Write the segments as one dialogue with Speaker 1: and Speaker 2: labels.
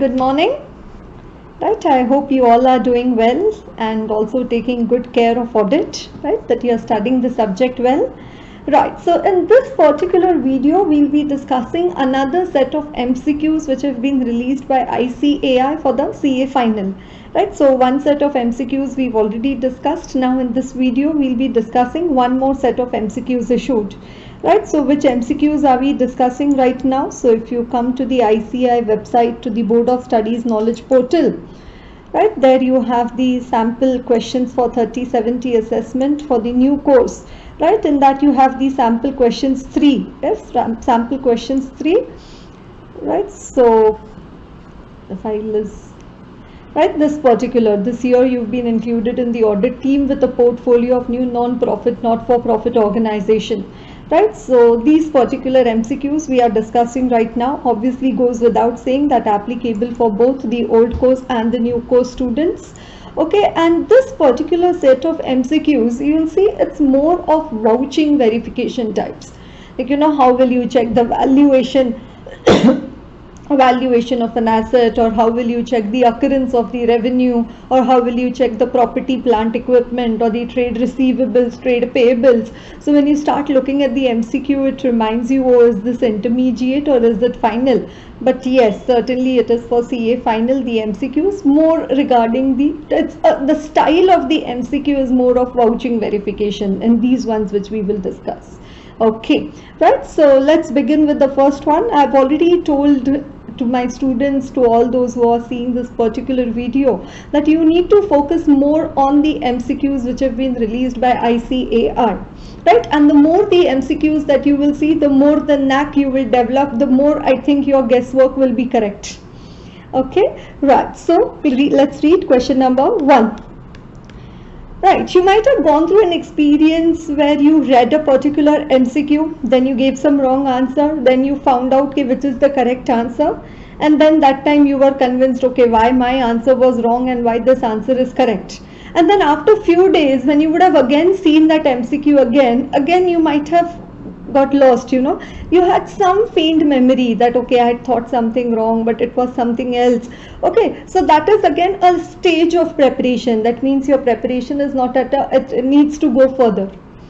Speaker 1: Good morning. Right, I hope you all are doing well and also taking good care of audit, right, that you are studying the subject well. Right, so in this particular video, we'll be discussing another set of MCQs which have been released by ICAI for the CA final. Right, so one set of MCQs we've already discussed. Now in this video, we'll be discussing one more set of MCQs issued. Right, so which MCQs are we discussing right now? So if you come to the ICAI website, to the Board of Studies Knowledge Portal, right, there you have the sample questions for 30/70 assessment for the new course. Right, in that you have the sample questions 3. Yes, sample questions 3. Right, so the file is right. This year you've been included in the audit team with a portfolio of new non-profit, not-for-profit organization. Right, so these particular MCQs we are discussing right now obviously goes without saying that applicable for both the old course and the new course students. Okay, and this particular set of MCQs, you will see it's more of vouching verification types. Like, how will you check the valuation of an asset, or how will you check the occurrence of the revenue, or how will you check the property, plant, equipment, or the trade receivables, trade payables. So when you start looking at the MCQ, it reminds you, oh, is this intermediate or is it final? But yes, certainly it is for CA final. The MCQs more regarding the style of the MCQ is more of vouching verification, and these ones which we will discuss. Okay, right, so let's begin with the first one. I've already told to my students, to all those who are seeing this particular video, that you need to focus more on the MCQs which have been released by ICAI. Right, and the more the MCQs that you will see, the more the knack you will develop, the more I think your guesswork will be correct. Okay, right, so let's read question number 1. Right, you might have gone through an experience where you read a particular MCQ, then you gave some wrong answer, then you found out which is the correct answer, and then that time you were convinced, okay, why my answer was wrong and why this answer is correct. And then after few days, when you would have again seen that MCQ again you might have got lost, you had some faint memory that, okay, I had thought something wrong, but it was something else. Okay, so that is again a stage of preparation. That means your preparation is not it needs to go further.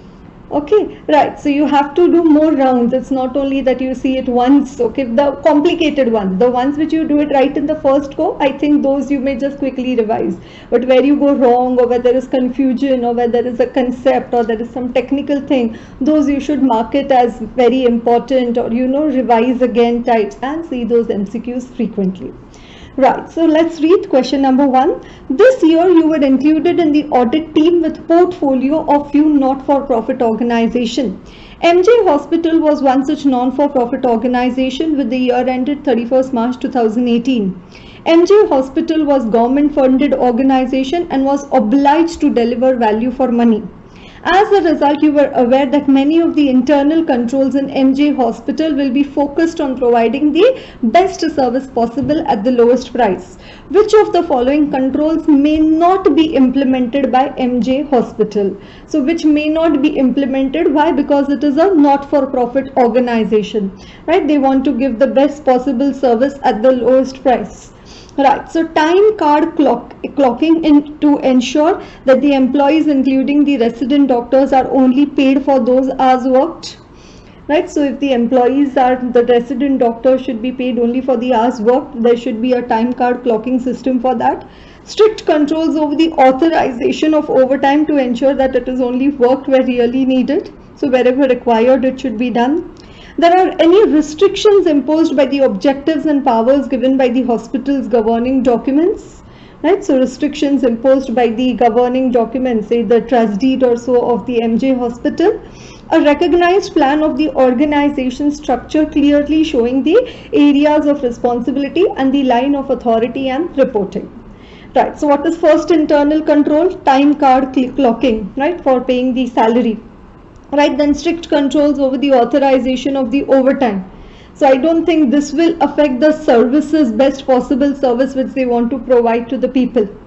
Speaker 1: Okay, right, so you have to do more rounds. It's not only that you see it once. Okay, the complicated ones, the ones which you do it right in the first go, I think those you may just quickly revise. But where you go wrong, or where there is confusion, or where there is a concept, or there is some technical thing, those you should mark it as very important, or revise again types and see those MCQs frequently. Right, so let's read question number 1. This year you were included in the audit team with portfolio of few not-for-profit organization. MJ Hospital was one such non-for-profit organization with the year ended 31st March 2018. MJ Hospital was government-funded organization and was obliged to deliver value for money. As a result, you were aware that many of the internal controls in MJ Hospital will be focused on providing the best service possible at the lowest price. Which of the following controls may not be implemented by MJ Hospital? So which may not be implemented? Why? Because it is a not-for-profit organization, right? They want to give the best possible service at the lowest price. Right, so time card clocking in to ensure that the employees, including the resident doctors, are only paid for those hours worked. Right, so if the employees are, the resident doctors should be paid only for the hours worked. There should be a time card clocking system for that. Strict controls over the authorization of overtime to ensure that it is only worked where really needed. So wherever required, it should be done. There are any restrictions imposed by the objectives and powers given by the hospital's governing documents, right? So restrictions imposed by the governing documents, say the trust deed or so of the MJ Hospital. A recognized plan of the organization structure clearly showing the areas of responsibility and the line of authority and reporting. Right, so what is first internal control? Time card clocking, right, for paying the salary. Right, then strict controls over the authorization of the overtime. So I don't think this will affect the services, best possible service which they want to provide to the people.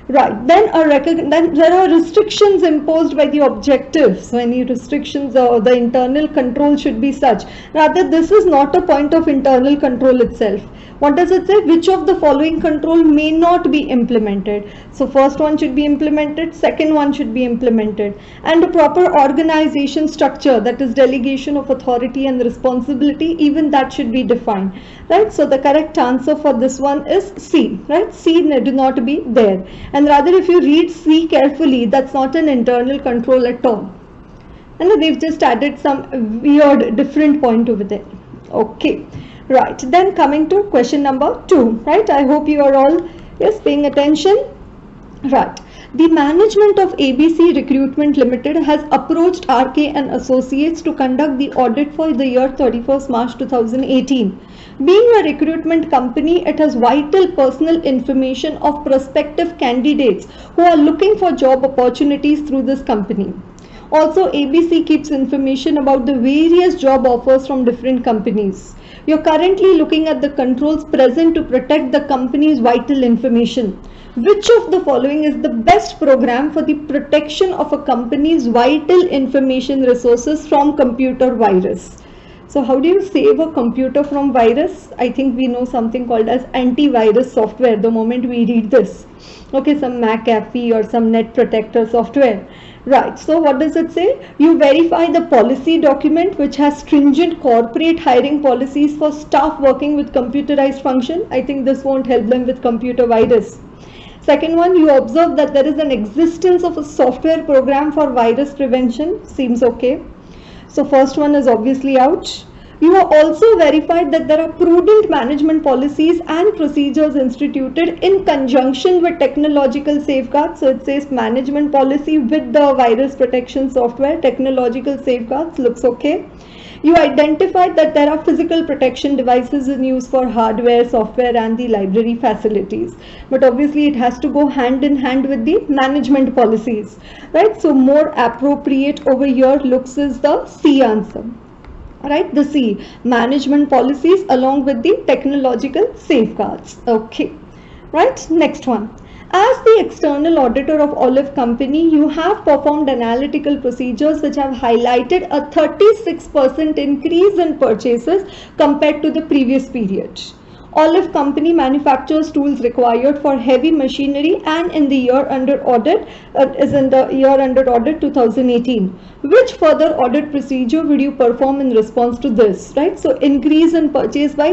Speaker 1: Right, then there are restrictions imposed by the objective. So any restrictions or the internal control should be such. Rather, this is not a point of internal control itself. What does it say? Which of the following control may not be implemented? So first one should be implemented, second one should be implemented. And a proper organization structure, that is delegation of authority and responsibility, even that should be defined. Right, so the correct answer for this one is C. Right, C do not be there. And rather, if you read C carefully, that's not an internal control at all. And they've just added some weird different point over there. Okay, right, then coming to question number 2. Right, I hope you are all paying attention. Right, the management of ABC Recruitment Limited has approached RK and Associates to conduct the audit for the year 31st March 2018. Being a recruitment company, it has vital personal information of prospective candidates who are looking for job opportunities through this company. Also, ABC keeps information about the various job offers from different companies. You're currently looking at the controls present to protect the company's vital information. Which of the following is the best program for the protection of a company's vital information resources from computer virus? So how do you save a computer from virus? I think we know something called as antivirus software the moment we read this. Okay, some McAfee or some Net Protector software. Right, so what does it say? You verify the policy document which has stringent corporate hiring policies for staff working with computerized function. I think this won't help them with computer virus. Second one, you observe that there is an existence of a software program for virus prevention. Seems okay. So first one is obviously out. You have also verified that there are prudent management policies and procedures instituted in conjunction with technological safeguards. So it says management policy with the virus protection software, technological safeguards, looks okay. You identified that there are physical protection devices in use for hardware, software and the library facilities. But obviously it has to go hand in hand with the management policies. Right, so more appropriate over here looks is the C answer. Right, the C, management policies along with the technological safeguards. Okay, right, next one. As the external auditor of Olive Company, you have performed analytical procedures which have highlighted a 36% increase in purchases compared to the previous period. Olive Company manufactures tools required for heavy machinery and in the year under audit is in the year under audit 2018. Which further audit procedure would you perform in response to this? Right, so increase in purchase by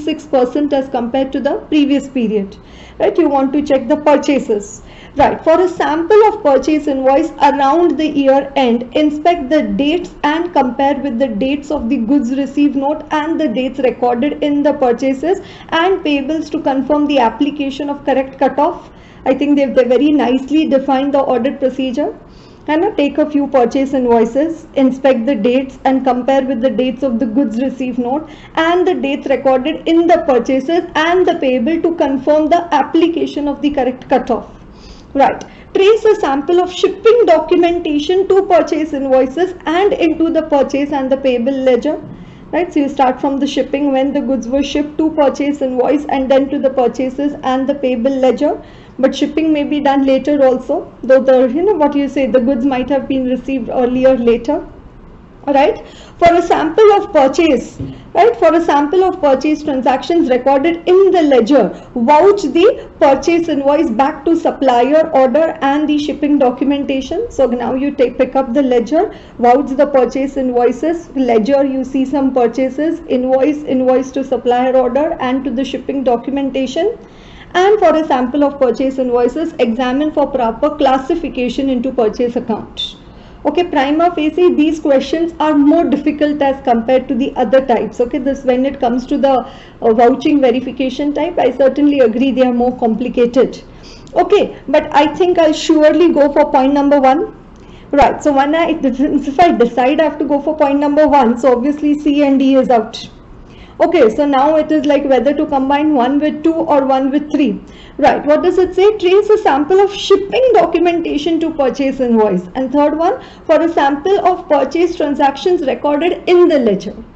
Speaker 1: 36% as compared to the previous period. Right, you want to check the purchases. Right, for a sample of purchase invoice around the year end, inspect the dates and compare with the dates of the goods received note and the dates recorded in the purchases and payables to confirm the application of correct cutoff. I think they've very nicely defined the audit procedure. And take a few purchase invoices, inspect the dates and compare with the dates of the goods received note and the dates recorded in the purchases and the payable to confirm the application of the correct cutoff. Right, trace a sample of shipping documentation to purchase invoices and into the purchase and the payable ledger. Right, so you start from the shipping when the goods were shipped to purchase invoice and then to the purchases and the payable ledger. But shipping may be done later also, though the the goods might have been received earlier, later. Right, for a sample of purchase, right, for a sample of purchase transactions recorded in the ledger, vouch the purchase invoice back to supplier order and the shipping documentation. So now you pick up the ledger, vouch the purchase invoices, ledger you see some purchases, invoice to supplier order and to the shipping documentation. And for a sample of purchase invoices, examine for proper classification into purchase account. Okay, prima facie these questions are more difficult as compared to the other types. Okay, this when it comes to the vouching verification type, I certainly agree they are more complicated. Okay, but I think I'll surely go for point number 1. Right, so if I decide I have to go for point number 1, so obviously C and D is out. Okay, so now it is like whether to combine 1 with 2 or 1 with 3. Right, what does it say? Trace a sample of shipping documentation to purchase invoice. And third one, for a sample of purchase transactions recorded in the ledger.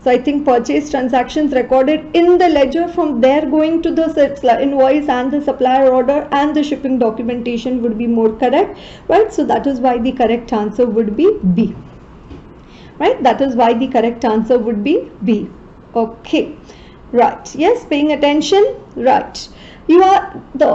Speaker 1: So I think purchase transactions recorded in the ledger, from there going to the invoice and the supplier order and the shipping documentation would be more correct, right? So that is why the correct answer would be B, right? That is why the correct answer would be B. Okay, right. Yes, paying attention, right. You are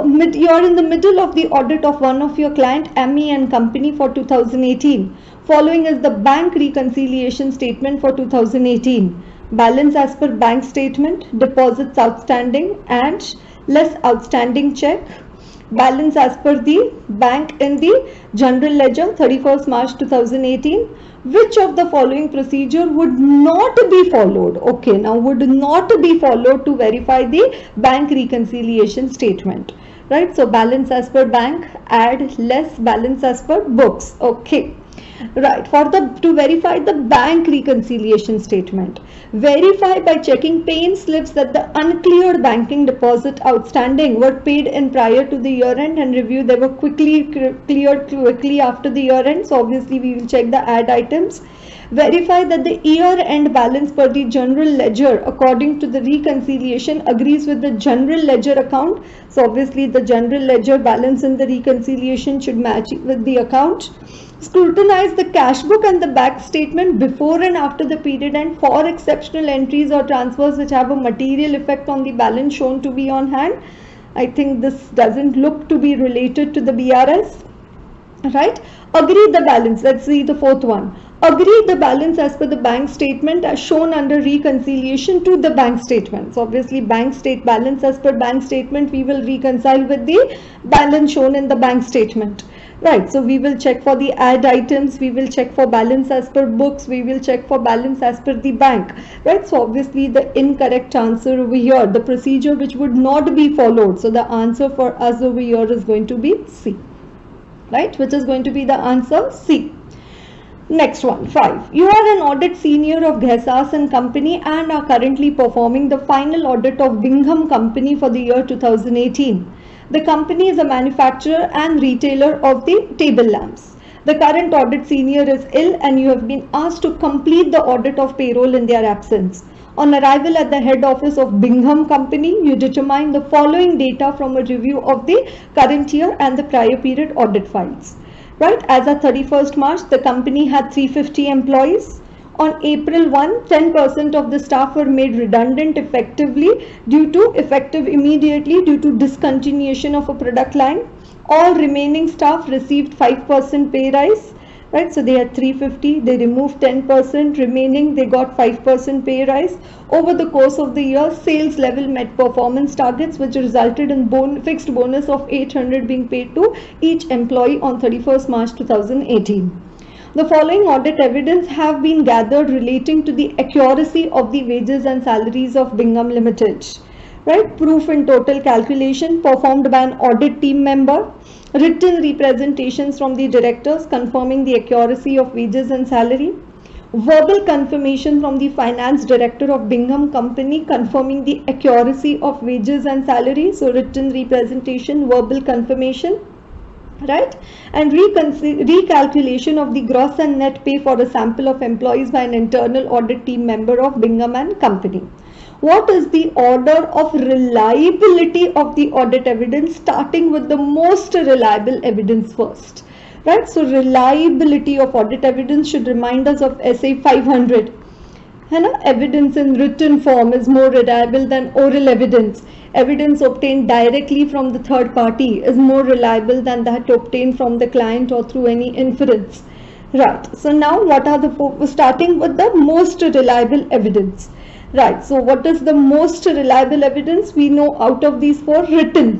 Speaker 1: in the middle of the audit of one of your client, Amey and Company, for 2018. Following is the bank reconciliation statement for 2018. Balance as per bank statement, deposits outstanding and less outstanding check. Balance as per the bank in the general ledger 31st March 2018. Which of the following procedure would not be followed? Okay, now would not be followed to verify the bank reconciliation statement, right? So balance as per bank, add less balance as per books. Okay, right. To verify the bank reconciliation statement, verify by checking paying slips that the uncleared banking deposit outstanding were paid in prior to the year end, and review they were cleared quickly after the year end. So obviously we will check the add items. Verify that the year end balance per the general ledger according to the reconciliation agrees with the general ledger account. So obviously the general ledger balance in the reconciliation should match with the account. Scrutinize the cash book and the bank statement before and after the period end for exceptional entries or transfers which have a material effect on the balance shown to be on hand. I think this doesn't look to be related to the BRS, right? Agree the balance. Let's see the fourth one. Agree the balance as per the bank statement as shown under reconciliation to the bank statement. So obviously balance as per bank statement we will reconcile with the balance shown in the bank statement. Right, so we will check for the add items, we will check for balance as per books, we will check for balance as per the bank, right? So obviously the incorrect answer over here, the procedure which would not be followed. So the answer for us over here is going to be C, right? Which is going to be the answer C. Next one, 5. You are an audit senior of Ghesas and Company and are currently performing the final audit of Bingham Company for the year 2018. The company is a manufacturer and retailer of the table lamps. The current audit senior is ill and you have been asked to complete the audit of payroll in their absence. On arrival at the head office of Bingham Company, you determine the following data from a review of the current year and the prior period audit files. Right, as of 31st March, the company had 350 employees. On April 1, 10% of the staff were made redundant effective immediately due to discontinuation of a product line. All remaining staff received 5% pay rise. Right, so they had 350, they removed 10%, remaining they got 5% pay rise. Over the course of the year, sales level met performance targets, which resulted in fixed bonus of 800 being paid to each employee on 31st March 2018. The following audit evidence have been gathered relating to the accuracy of the wages and salaries of Bingham Limited. Right, proof in total calculation performed by an audit team member, written representations from the directors confirming the accuracy of wages and salary, verbal confirmation from the finance director of Bingham Company confirming the accuracy of wages and salary. So written representation, verbal confirmation, right, and recalculation of the gross and net pay for a sample of employees by an internal audit team member of Bingham and Company. What is the order of reliability of the audit evidence, starting with the most reliable evidence first? Right, so reliability of audit evidence should remind us of SA 500. Evidence in written form is more reliable than oral evidence. Evidence obtained directly from the third party is more reliable than that obtained from the client or through any inference. Right, so now what are the, starting with the most reliable evidence. Right, so what is the most reliable evidence? We know out of these four, written,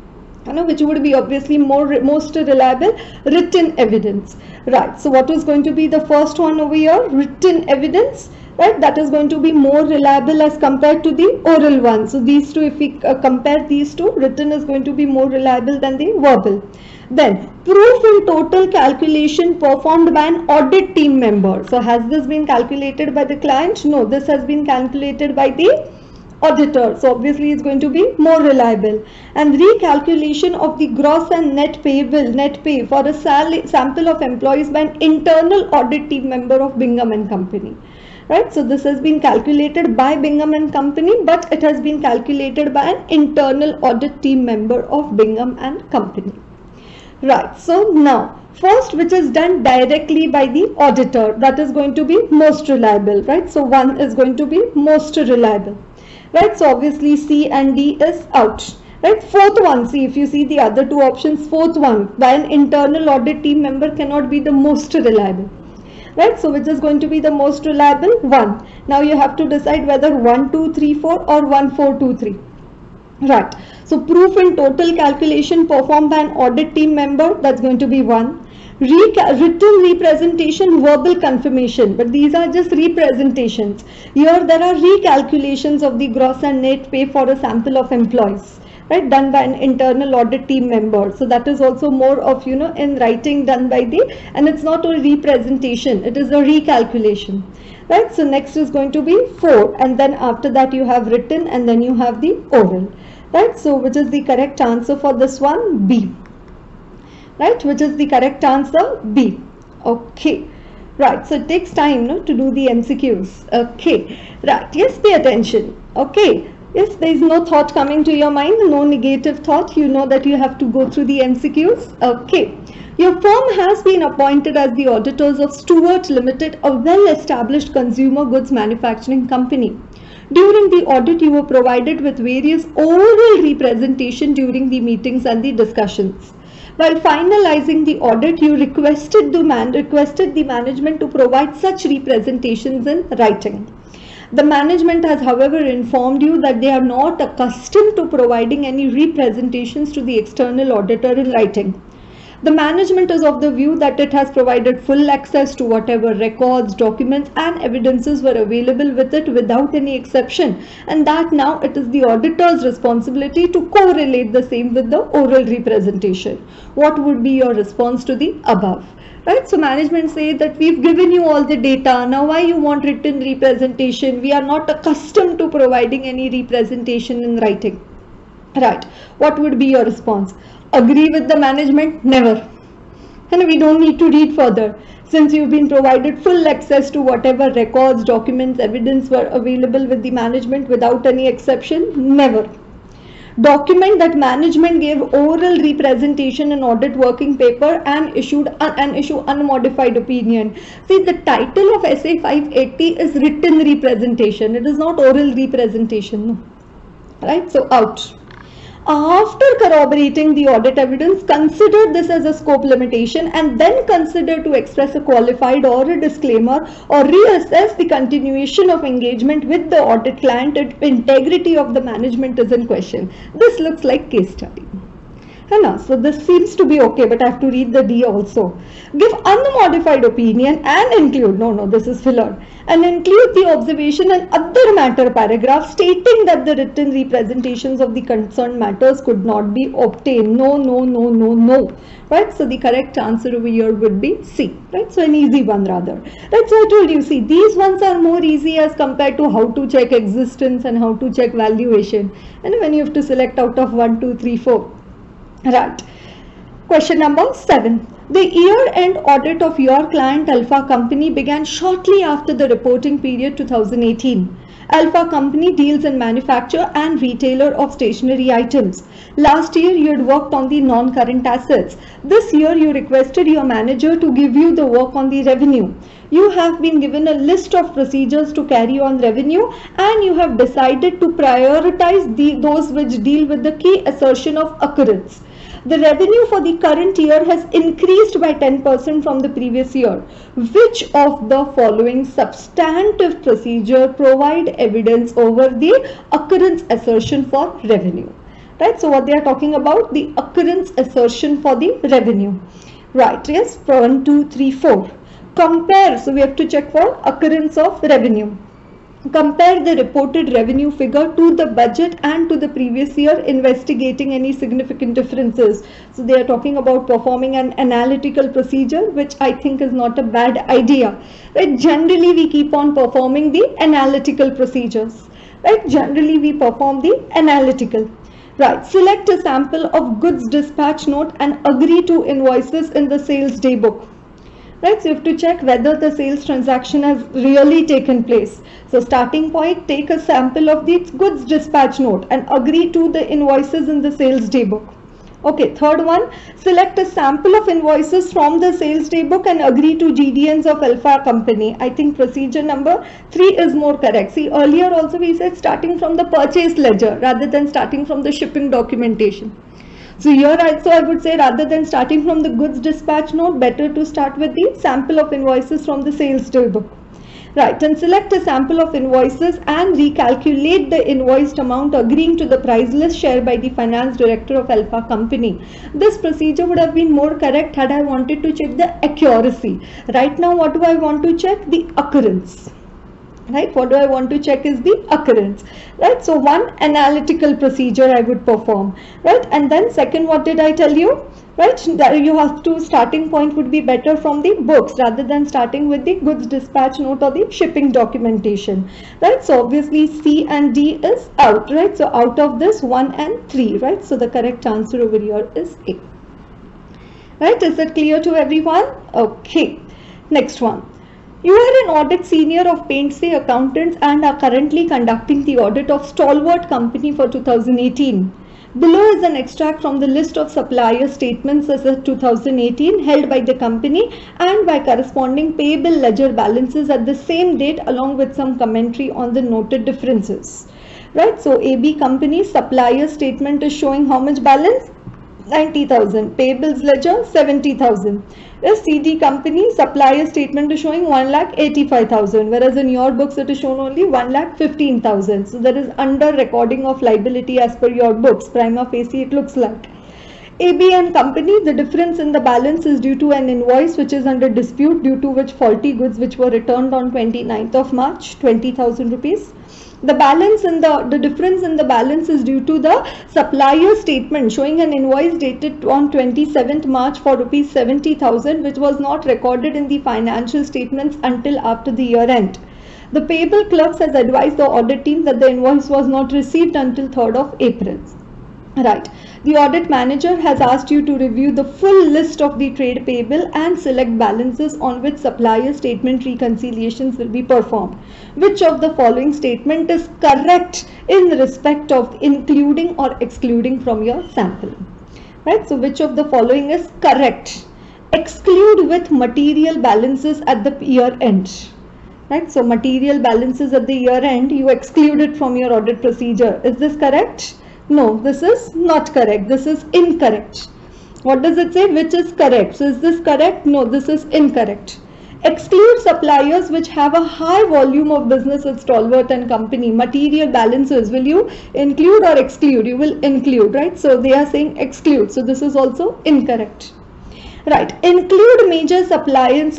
Speaker 1: which would be obviously most reliable, written evidence. Right, so what is going to be the first one over here? Written evidence. Right, that is going to be more reliable as compared to the oral one. So these two, if we compare these two, written is going to be more reliable than the verbal. Then proof in total calculation performed by an audit team member. So has this been calculated by the client? No, this has been calculated by the auditor. So obviously it's going to be more reliable. And recalculation of the gross and net pay for a sample of employees by an internal audit team member of Bingham and Company. right? So this has been calculated by Bingham and Company, but it has been calculated by an internal audit team member of Bingham and Company. Right, so now first, which is done directly by the auditor, that is going to be most reliable, right? So 1 is going to be most reliable, right? So obviously C and D is out, right? Fourth one, see, if you see the other two options, fourth one by an internal audit team member cannot be the most reliable, right? So which is going to be the most reliable? 1. Now you have to decide whether 1, 2, 3, 4 or 1, 4, 2, 3. Right. So proof in total calculation performed by an audit team member, that's going to be 1. Written representation, verbal confirmation, but these are just representations. Here there are recalculations of the gross and net pay for a sample of employees, right, done by an internal audit team member. So that is also more of, you know, in writing done by the, and it's not a representation, it is a recalculation, right? So next is going to be 4, and then after that you have written, and then you have the oral, right? So which is the correct answer for this one? B, right? Which is the correct answer? B. Okay, right. So it takes time, no, to do the MCQs. Okay, right. Yes, pay attention. Okay. Yes, there is no thought coming to your mind, no negative thought. You know that you have to go through the MCQs. Okay. Your firm has been appointed as the auditors of Stewart Limited, a well-established consumer goods manufacturing company. During the audit, you were provided with various oral representation during the meetings and the discussions. While finalizing the audit, you requested the management to provide such representations in writing. The management has, however, informed you that they are not accustomed to providing any representations to the external auditor in writing. The management is of the view that it has provided full access to whatever records, documents and evidences were available with it without any exception, and that now it is the auditor's responsibility to correlate the same with the oral representation. What would be your response to the above? Right, so management say that we've given you all the data, now why you want written representation? We are not accustomed to providing any representation in writing. Right, what would be your response? Agree with the management? Never. And we don't need to read further. Since you've been provided full access to whatever records, documents, evidence were available with the management without any exception? Never. Document that management gave oral representation in audit working paper and issue unmodified opinion. See, the title of SA 580 is written representation. It is not oral representation. No. Right? So out. After corroborating the audit evidence, consider this as a scope limitation and then consider to express a qualified or a disclaimer or reassess the continuation of engagement with the audit client if integrity of the management is in question. This looks like case study. So this seems to be okay, but I have to read the D also. Give unmodified opinion and include, no, this is filler, and include the observation and other matter paragraph stating that the written representations of the concerned matters could not be obtained. No. Right, so the correct answer over here would be C. Right, so an easy one rather. Right, so I told you, see, these ones are more easy as compared to how to check existence and how to check valuation. And when you have to select out of 1, 2, 3, 4. Right. Question number 7. The year-end audit of your client Alpha Company began shortly after the reporting period 2018. Alpha Company deals in manufacture and retailer of stationery items. Last year you had worked on the non-current assets. This year you requested your manager to give you the work on the revenue. You have been given a list of procedures to carry on revenue and you have decided to prioritize those which deal with the key assertion of occurrence. The revenue for the current year has increased by 10% from the previous year. Which of the following substantive procedure provide evidence over the occurrence assertion for revenue? Right, so what they are talking about, the occurrence assertion for the revenue. Right, yes, 1, 2, 3, 4. Compare, so we have to check for occurrence of revenue. Compare the reported revenue figure to the budget and to the previous year, investigating any significant differences. So they are talking about performing an analytical procedure, which I think is not a bad idea. Right? Generally, we keep on performing the analytical procedures. Right? Generally, we perform the analytical. Right. Select a sample of goods dispatch note and agree to invoices in the sales day book. right? So you have to check whether the sales transaction has really taken place. So starting point, take a sample of the goods dispatch note and agree to the invoices in the sales day book. Okay, third one, select a sample of invoices from the sales day book and agree to GDNs of Alpha company. I think procedure number 3 is more correct. See, earlier also we said starting from the purchase ledger rather than starting from the shipping documentation. So here also I would say rather than starting from the goods dispatch note, better to start with the sample of invoices from the sales day book. Right, and select a sample of invoices and recalculate the invoiced amount agreeing to the price list shared by the finance director of Alpha company. This procedure would have been more correct had I wanted to check the accuracy. Right now, what do I want to check? The occurrence. Right, what do I want to check is the occurrence, right? So one analytical procedure I would perform, right? And then second, what did I tell you, right? That you have to, starting point would be better from the books rather than starting with the goods dispatch note or the shipping documentation, right? So obviously C and D is out, right? So out of this 1 and 3, right? So the correct answer over here is A, right? Is it clear to everyone? Okay, next one. You are an audit senior of Paintsay Accountants and are currently conducting the audit of Stalwart Company for 2018. Below is an extract from the list of supplier statements as of 2018 held by the company and by corresponding payable ledger balances at the same date along with some commentary on the noted differences. Right, so AB company supplier statement is showing how much balance? 90,000. Payables ledger 70,000. The CD company supplier statement is showing 1,85,000, whereas in your books it is shown only 1,15,000. So there is under recording of liability as per your books. Prima facie it looks like. AB and company, the difference in the balance is due to an invoice which is under dispute, due to which faulty goods which were returned on 29th of March, 20,000 rupees. The balance in the difference in the balance is due to the supplier statement showing an invoice dated on 27th March for rupees 70,000, which was not recorded in the financial statements until after the year end. The payable clerks has advised the audit team that the invoice was not received until 3rd of April. Right. The audit manager has asked you to review the full list of the trade payable and select balances on which supplier statement reconciliations will be performed. Which of the following statement is correct in respect of including or excluding from your sample? Right. So which of the following is correct? Exclude with material balances at the year end. Right. So material balances at the year end, you exclude it from your audit procedure. Is this correct? No, this is not correct. This is incorrect. What does it say? Which is correct? So is this correct? No, this is incorrect. Exclude suppliers which have a high volume of business with Stalwart and company. Material balances, will you include or exclude? You will include, right? So they are saying exclude. So this is also incorrect. Right. Include major suppliers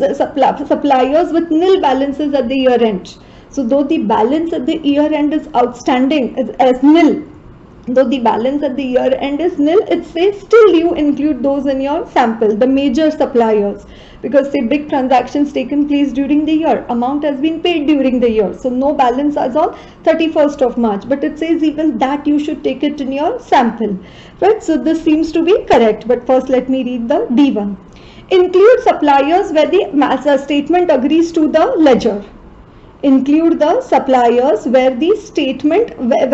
Speaker 1: with nil balances at the year end. So though the balance at the year end is outstanding as nil, though the balance at the year end is nil, it says still you include those in your sample, the major suppliers, because say big transactions taken place during the year, amount has been paid during the year, so no balance as on 31st of March, but it says even that you should take it in your sample, right? So this seems to be correct, but first let me read the D1. Include suppliers where the statement agrees to the ledger. Include the suppliers where the statement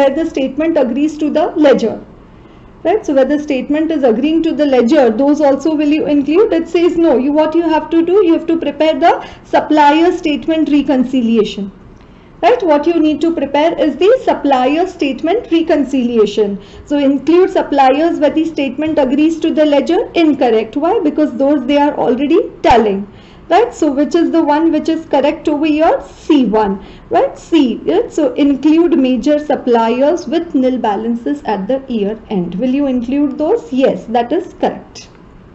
Speaker 1: agrees to the ledger, right? So where the statement is agreeing to the ledger, those also will you include? It says no. What you have to do, you have to prepare the supplier statement reconciliation, right? What you need to prepare is the supplier statement reconciliation. So include suppliers where the statement agrees to the ledger. Incorrect. Why? Because those they are already telling. Right, so which is the one which is correct over here? C1, right? C, right? So include major suppliers with nil balances at the year end. Will you include those? Yes, that is correct.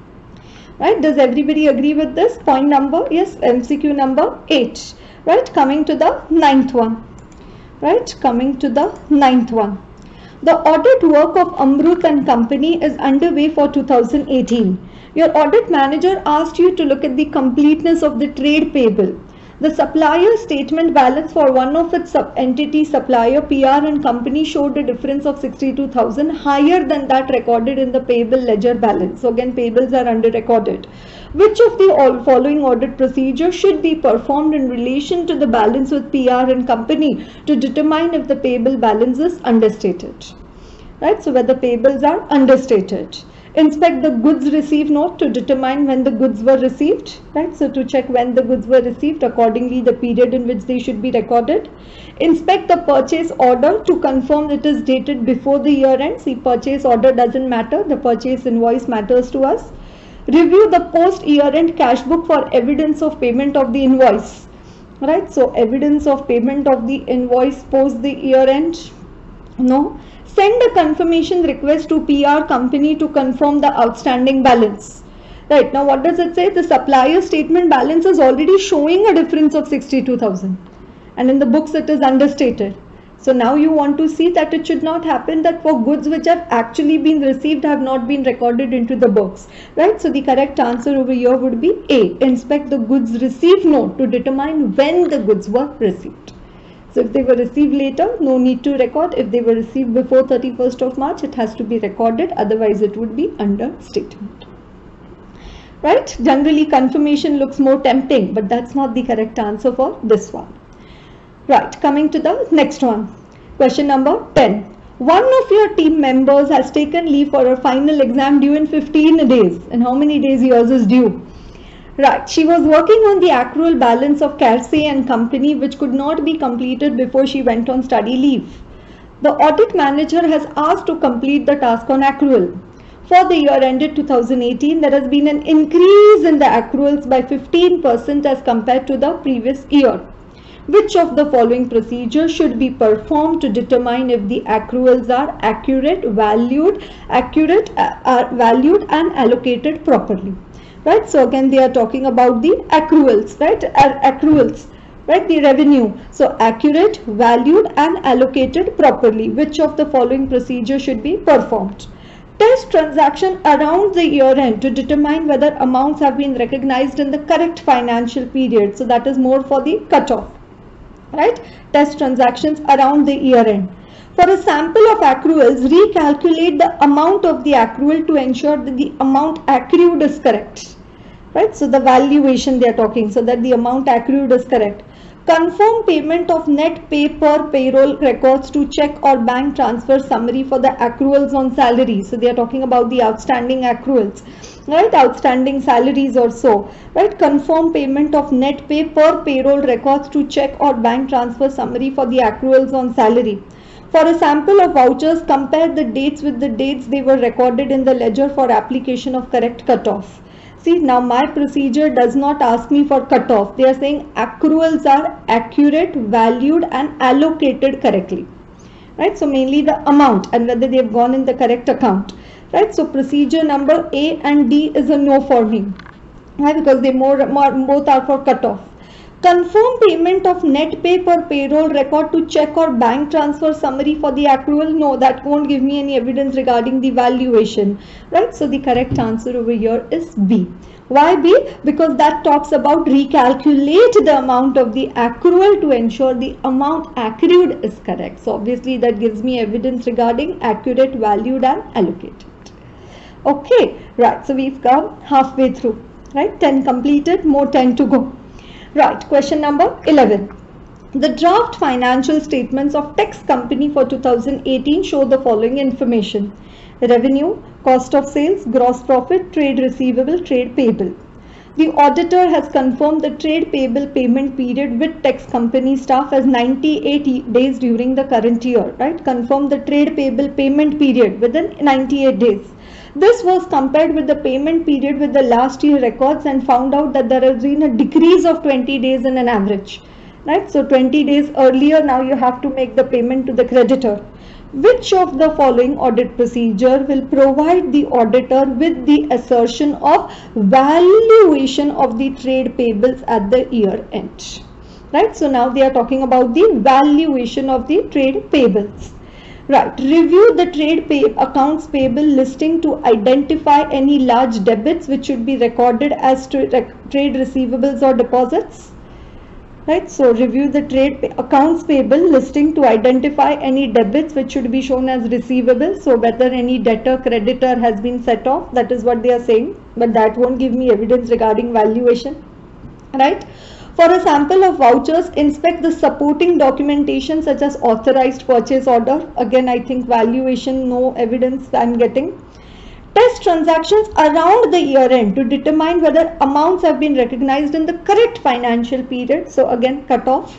Speaker 1: Right, does everybody agree with this? Point number, yes, MCQ number 8. Right, coming to the 9th one. Right, coming to the 9th one. The audit work of Amrut and Company is underway for 2018. Your audit manager asked you to look at the completeness of the trade payable. The supplier statement balance for one of its entity supplier PR and company showed a difference of 62,000 higher than that recorded in the payable ledger balance. So again, payables are under recorded. Which of the following audit procedures should be performed in relation to the balance with PR and company to determine if the payable balance is understated? Right, so whether payables are understated. Inspect the goods received note to determine when the goods were received, right? So to check when the goods were received, accordingly the period in which they should be recorded. Inspect the purchase order to confirm it is dated before the year end. See, purchase order doesn't matter, the purchase invoice matters to us. Review the post year end cash book for evidence of payment of the invoice, right? So evidence of payment of the invoice post the year end, no. Send a confirmation request to PR company to confirm the outstanding balance. Right, now what does it say? The supplier statement balance is already showing a difference of 62,000 and in the books it is understated. So now you want to see that it should not happen that for goods which have actually been received have not been recorded into the books. Right, so the correct answer over here would be A. Inspect the goods received note to determine when the goods were received. So if they were received later, no need to record. If they were received before 31st of March, it has to be recorded. Otherwise, it would be understatement. Right? Generally, confirmation looks more tempting, but that's not the correct answer for this one. Right. Coming to the next one. Question number 10. One of your team members has taken leave for a final exam due in 15 days. And how many days yours is due? Right, she was working on the accrual balance of Kersey and company which could not be completed before she went on study leave. The audit manager has asked to complete the task on accrual. For the year ended 2018, there has been an increase in the accruals by 15% as compared to the previous year. Which of the following procedures should be performed to determine if the accruals are accurate, valued and allocated properly? Right, so again they are talking about the accruals, right, accruals, right, the revenue. So accurate, valued and allocated properly. Which of the following procedures should be performed? Test transaction around the year end to determine whether amounts have been recognized in the correct financial period. So that is more for the cutoff, right? Test transactions around the year end. For a sample of accruals, recalculate the amount of the accrual to ensure that the amount accrued is correct. Right? So the valuation they are talking, so that the amount accrued is correct. Confirm payment of net pay per payroll records to check or bank transfer summary for the accruals on salary. So they are talking about the outstanding accruals, right? Outstanding salaries or so, right? Confirm payment of net pay per payroll records to check or bank transfer summary for the accruals on salary. For a sample of vouchers, compare the dates with the dates they were recorded in the ledger for application of correct cutoff. See, now my procedure does not ask me for cutoff. They are saying accruals are accurate, valued and allocated correctly. Right, so mainly the amount and whether they have gone in the correct account. Right, so procedure number A and D is a no for me. Why? Because they both are for cutoff. Confirm payment of net pay per payroll record to check or bank transfer summary for the accrual. No, that won't give me any evidence regarding the valuation. Right, so the correct answer over here is B. Why B? Because that talks about recalculate the amount of the accrual to ensure the amount accrued is correct. So obviously that gives me evidence regarding accurate, valued and allocated. Okay, right, so we've come halfway through. Right, 10 completed, more 10 to go. Right, question number 11. The draft financial statements of Tex Company for 2018 show the following information: revenue, cost of sales, gross profit, trade receivable, trade payable. The auditor has confirmed the trade payable payment period with Tex Company staff as 98 days during the current year. Right, confirm the trade payable payment period within 98 days. This was compared with the payment period with the last year records and found out that there has been a decrease of 20 days in an average. Right, so 20 days earlier, now you have to make the payment to the creditor. Which of the following audit procedure will provide the auditor with the assertion of valuation of the trade payables at the year end? Right, so now they are talking about the valuation of the trade payables. Right, review the trade accounts payable listing to identify any large debits which should be recorded as trade receivables or deposits. Right, so review the accounts payable listing to identify any debits which should be shown as receivable. So whether any debtor creditor has been set off, that is what they are saying, but that won't give me evidence regarding valuation. Right, for a sample of vouchers, inspect the supporting documentation such as authorized purchase order. Again, I think valuation, no evidence I am getting. Test transactions around the year end to determine whether amounts have been recognized in the correct financial period. So again, cut off.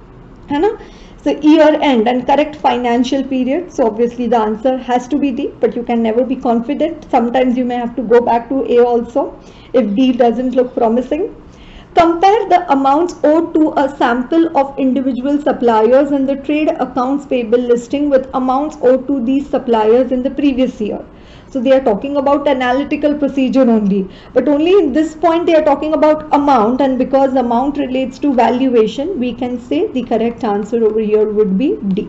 Speaker 1: So year end and correct financial period. So obviously the answer has to be D, but you can never be confident. Sometimes you may have to go back to A also if D doesn't look promising. Compare the amounts owed to a sample of individual suppliers in the trade accounts payable listing with amounts owed to these suppliers in the previous year. So they are talking about analytical procedure only, but only in this point they are talking about amount, and because amount relates to valuation, we can say the correct answer over here would be D.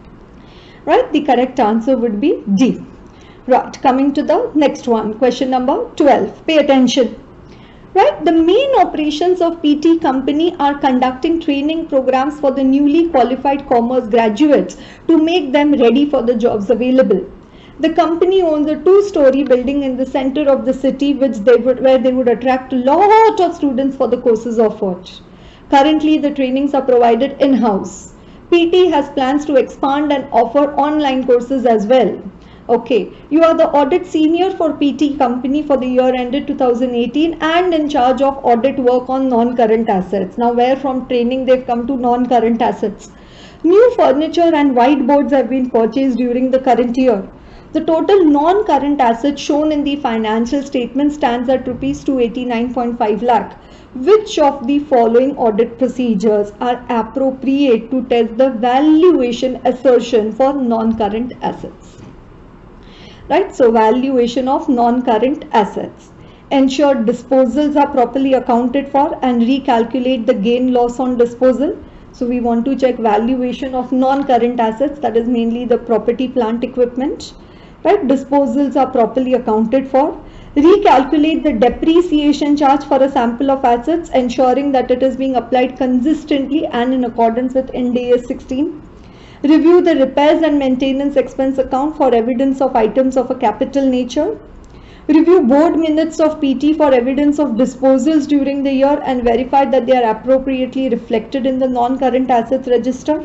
Speaker 1: Right, the correct answer would be D. Right, coming to the next one, question number 12. Pay attention. Right, the main operations of PT company are conducting training programs for the newly qualified commerce graduates to make them ready for the jobs available. The company owns a 2-story building in the center of the city where they would attract a lot of students for the courses offered. Currently, the trainings are provided in-house. PT has plans to expand and offer online courses as well. Okay, you are the audit senior for PT company for the year ended 2018 and in charge of audit work on non-current assets. Now, where from training they've come to non-current assets. New furniture and whiteboards have been purchased during the current year. The total non-current assets shown in the financial statement stands at rupees 289.5 lakh. Which of the following audit procedures are appropriate to test the valuation assertion for non-current assets? Right, so valuation of non-current assets. Ensure disposals are properly accounted for and recalculate the gain loss on disposal. So we want to check valuation of non-current assets, that is mainly the property, plant, equipment. Right, disposals are properly accounted for. Recalculate the depreciation charge for a sample of assets, ensuring that it is being applied consistently and in accordance with Ind AS 16. Review the repairs and maintenance expense account for evidence of items of a capital nature. Review board minutes of PT for evidence of disposals during the year and verify that they are appropriately reflected in the non-current assets register.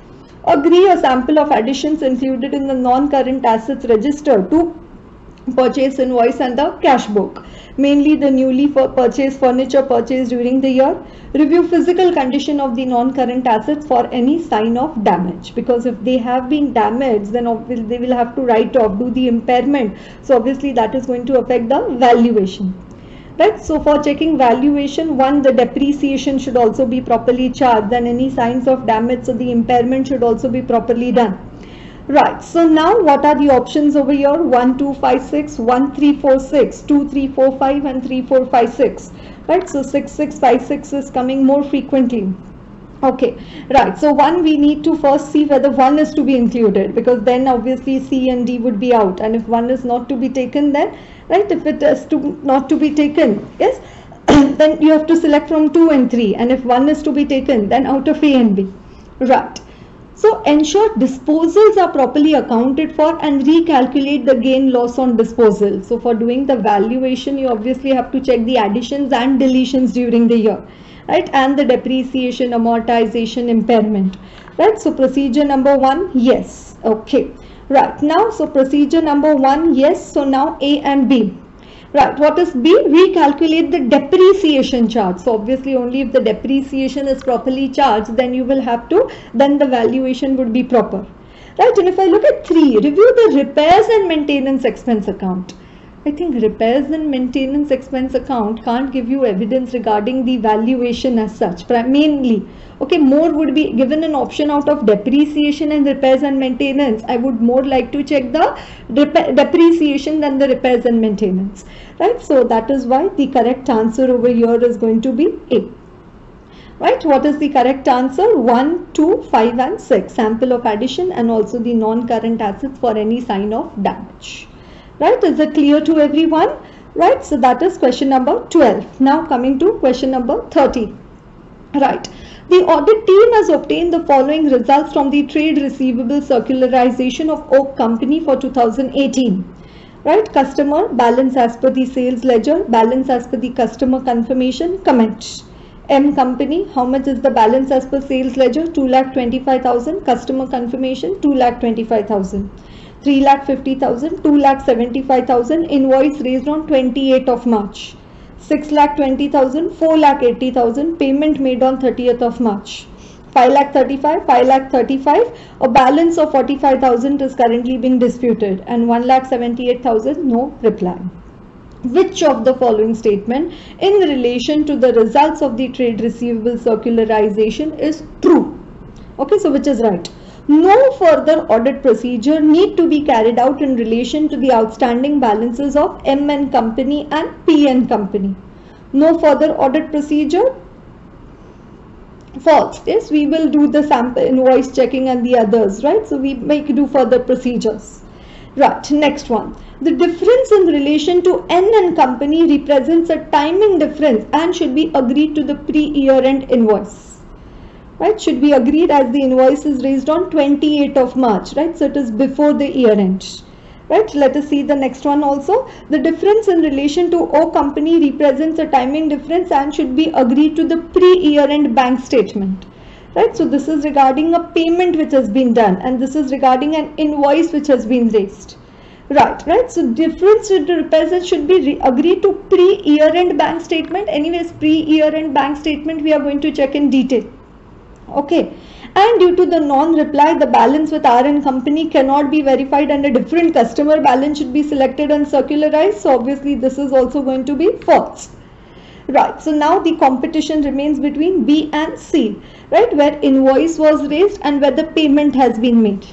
Speaker 1: Agree a sample of additions included in the non-current assets register to purchase invoice and the cash book, mainly the newly purchased furniture purchased during the year. Review physical condition of the non-current assets for any sign of damage, because if they have been damaged, then they will have to write off, do the impairment. So obviously that is going to affect the valuation. Right, so for checking valuation, one, the depreciation should also be properly charged, then any signs of damage, so the impairment should also be properly done. Right, so now what are the options over here? 1, 2, 5, 6, 1, 3, 4, 6, 2, 3, 4, 5 and 3, 4, 5, 6. Right, so 6, 6, 5, 6 is coming more frequently. Okay, right, so 1, we need to first see whether 1 is to be included, because then obviously C and D would be out, and if 1 is not to be taken, then right, if it is not to be taken, yes, then you have to select from 2 and 3, and if 1 is to be taken, then out of A and B. Right, so ensure disposals are properly accounted for and recalculate the gain loss on disposal. So for doing the valuation, you obviously have to check the additions and deletions during the year, right, and the depreciation, amortization, impairment. Right, so procedure number 1, yes. Okay, right, now so procedure number 1, yes. So now A and B. Right, what is B? Recalculate the depreciation charge. So obviously only if the depreciation is properly charged, then you will have to, then the valuation would be proper. Right, and if I look at 3, review the repairs and maintenance expense account. I think repairs and maintenance expense account can't give you evidence regarding the valuation as such, mainly. Okay, more would be given an option out of depreciation and repairs and maintenance. I would more like to check the depreciation than the repairs and maintenance. Right, so that is why the correct answer over here is going to be A. Right, what is the correct answer? 1, 2, 5 and 6. Sample of addition and also the non-current assets for any sign of damage. Right, is it clear to everyone? Right, so that is question number 12. Now coming to question number 13. Right, The audit team has obtained the following results from the trade receivable circularization of Oak Company for 2018. Right, customer balance as per the sales ledger, balance as per the customer confirmation, comment. M Company, how much is the balance as per sales ledger? 2,25,000, customer confirmation 2,25,000. 3,50,000, 2,75,000, invoice raised on 28th of March. 6,20,000, 4,80,000, payment made on 30th of March. 5,35,000, 5,35,000, a balance of 45,000 is currently being disputed, and 1,78,000, no reply. Which of the following statement in relation to the results of the trade receivable circularization is true? Okay, so which is right? No further audit procedure need to be carried out in relation to the outstanding balances of MN Company and PN Company. No further audit procedure? False. Yes, we will do the sample invoice checking and the others, right? So we make do further procedures. Right, next one. The difference in relation to NN Company represents a timing difference and should be agreed to the pre-year end invoice. Right, should be agreed as the invoice is raised on 28th of March, right? So it is before the year end. Right, let us see the next one also. The difference in relation to O Company represents a timing difference and should be agreed to the pre-year end bank statement. Right, so this is regarding a payment which has been done, and this is regarding an invoice which has been raised. Right, so difference should represent should be agreed to pre-year end bank statement. Anyways, pre-year end bank statement we are going to check in detail. Okay, and due to the non-reply, the balance with RN Company cannot be verified and a different customer balance should be selected and circularized. So obviously this is also going to be false. Right, so now the competition remains between B and C, right, where invoice was raised and where the payment has been made.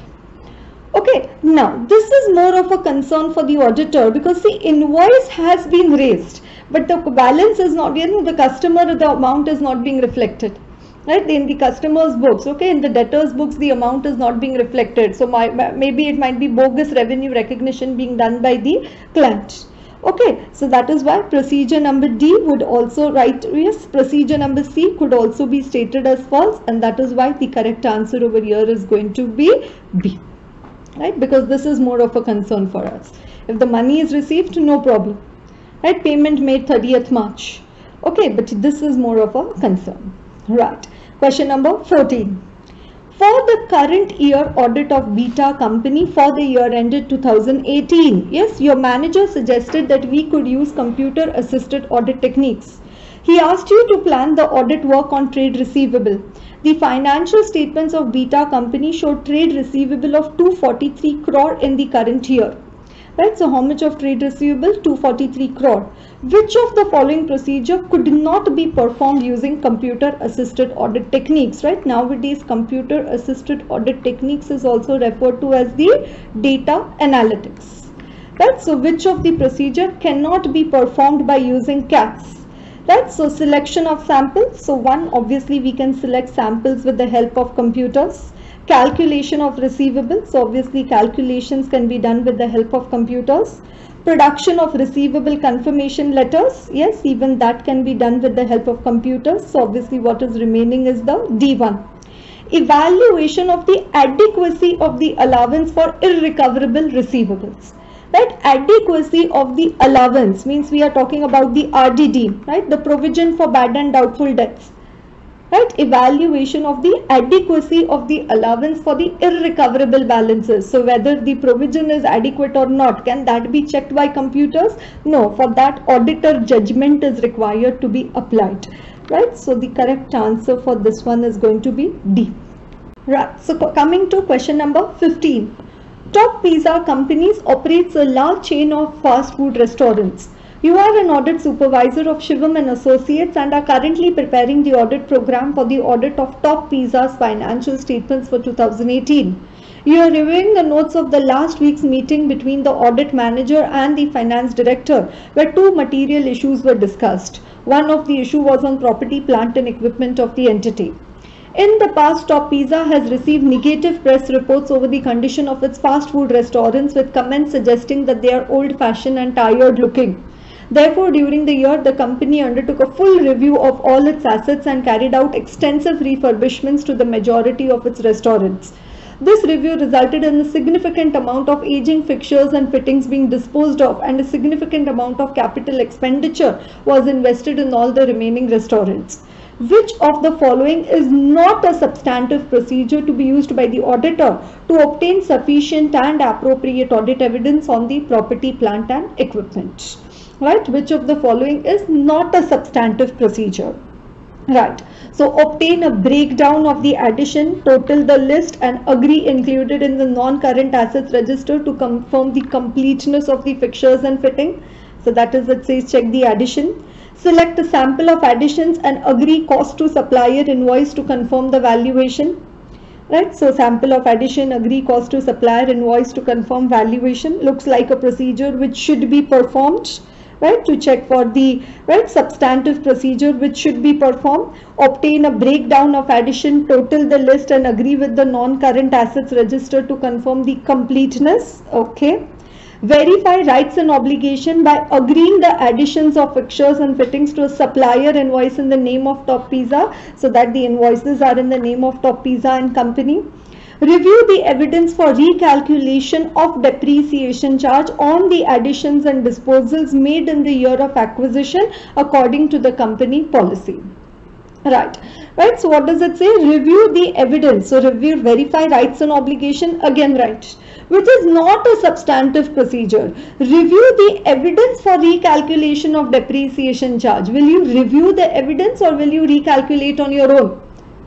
Speaker 1: Okay, now this is more of a concern for the auditor because the invoice has been raised, but the balance is not, the customer, the amount is not being reflected. Right, in the customer's books, okay, in the debtor's books, the amount is not being reflected. So maybe it might be bogus revenue recognition being done by the client. Okay, so that is why procedure number D would also write, yes, procedure number C could also be stated as false, and that is why the correct answer over here is going to be B. Right, because this is more of a concern for us. If the money is received, no problem. Right, payment made 30th March. Okay, but this is more of a concern. Right, question number 14. For the current year audit of Beta Company for the year ended 2018, yes, your manager suggested that we could use computer assisted audit techniques. He asked you to plan the audit work on trade receivable. The financial statements of Beta Company showed trade receivable of 243 crore in the current year. Right, so how much of trade receivable? 243 crore. Which of the following procedure could not be performed using computer assisted audit techniques? Right, nowadays computer assisted audit techniques is also referred to as the data analytics. Right, so which of the procedure cannot be performed by using CAS? Right, so selection of samples. So one, obviously we can select samples with the help of computers. Calculation of receivables, so obviously calculations can be done with the help of computers. Production of receivable confirmation letters, yes, even that can be done with the help of computers. So obviously what is remaining is the D1. Evaluation of the adequacy of the allowance for irrecoverable receivables. Right, adequacy of the allowance means we are talking about the RDD, right, the provision for bad and doubtful debts. Right, evaluation of the adequacy of the allowance for the irrecoverable balances. So whether the provision is adequate or not, can that be checked by computers? No, for that auditor judgment is required to be applied. Right, so the correct answer for this one is going to be D. Right, so coming to question number 15. Top Pizza Companies operates a large chain of fast food restaurants. You are an audit supervisor of Shivam and Associates and are currently preparing the audit program for the audit of Top Pizza's financial statements for 2018. You are reviewing the notes of the last week's meeting between the audit manager and the finance director, where two material issues were discussed. One of the issue was on property, plant and equipment of the entity. In the past, Top Pizza has received negative press reports over the condition of its fast food restaurants with comments suggesting that they are old-fashioned and tired looking. Therefore, during the year, the company undertook a full review of all its assets and carried out extensive refurbishments to the majority of its restaurants. This review resulted in a significant amount of aging fixtures and fittings being disposed of, and a significant amount of capital expenditure was invested in all the remaining restaurants. Which of the following is not a substantive procedure to be used by the auditor to obtain sufficient and appropriate audit evidence on the property, plant and equipment? Right? Which of the following is not a substantive procedure? Right. So obtain a breakdown of the addition, total the list and agree included in the non-current assets register to confirm the completeness of the fixtures and fitting. So that is, it says check the addition. Select a sample of additions and agree cost to supplier invoice to confirm the valuation. Right. So sample of addition, agree cost to supplier invoice to confirm valuation. Looks like a procedure which should be performed. Right, to check for the substantive procedure which should be performed. Obtain a breakdown of addition, total the list and agree with the non-current assets register to confirm the completeness. Okay. Verify rights and obligation by agreeing the additions of fixtures and fittings to a supplier invoice in the name of Top Pizza, so that the invoices are in the name of Top Pizza and Company. Review the evidence for recalculation of depreciation charge on the additions and disposals made in the year of acquisition according to the company policy. Right. So what does it say? Review the evidence. So review, verify rights and obligation, again right, which is not a substantive procedure. Review the evidence for recalculation of depreciation charge. Will you review the evidence or will you recalculate on your own?